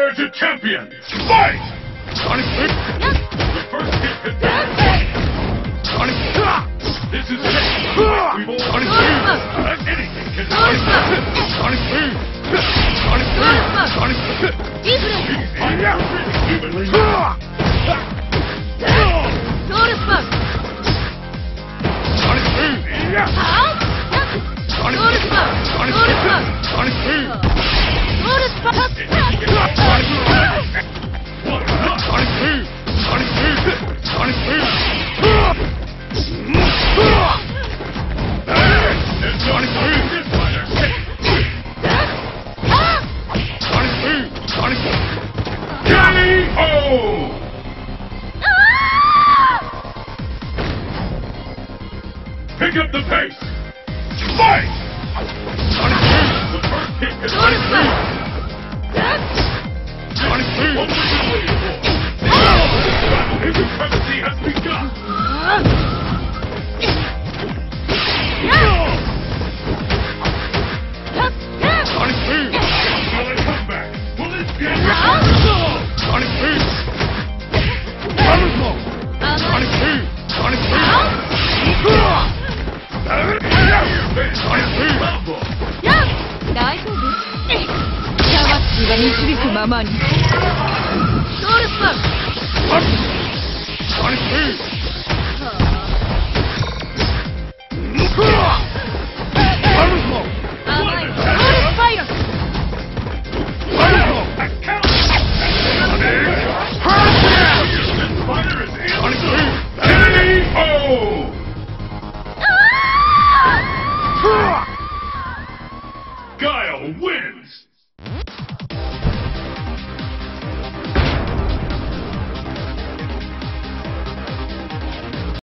Prepare to champion! Fight! Sonic Boom! The first hit can Sonic Boom! This is it! We've all Sonic Boom! Anything can Sonic Boom! Sonic Boom! Sonic Boom! Sonic Boom! Easy! Evenly! Sonic Boom! Sonic Boom! Sonic Boom! Sonic Boom! Sonic Boom! Sonic Boom! Sonic Boom! Sonic Boom! Sonic Boom! Sonic Boom! Sonic Boom! Sonic Boom! K.O. Pick up the pace! Fight! Sonic Boom! The first hit is Sonic Boom! Sonic Boom! What was you waiting for? His supremacy has begun! Sonic Boom! Will it come back? Will it get Sonic Boom! Sonic Boom! Sonic Boom! Sonic Boom! Sonic Boom! 大丈夫？魂が導くままに。ソウルスパン。 ソニック。 甘い。ソウルスパイロット。 Guile wins!